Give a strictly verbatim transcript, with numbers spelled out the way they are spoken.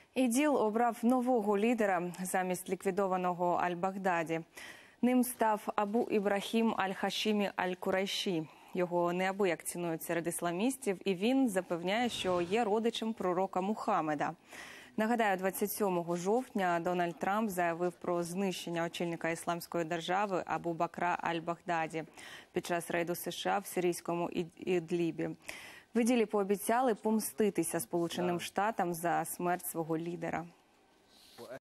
ІДІЛ обрав нового лідера замість ліквідованого Аль-Багдаді. Ним став Абу Ібрахім Аль-Хашімі Аль-Курайші. Його неабияк цінують серед ісламістів, і він запевняє, що є родичем пророка Мухаммеда. Нагадаю, двадцять сьомого жовтня Дональд Трамп заявив про знищення очільника ісламської держави Абу Бакра Аль-Багдаді під час рейду США в сирійському Ідлібі. В Іділі пообіцяли помститися Сполученим Штатам за смерть свого лідера.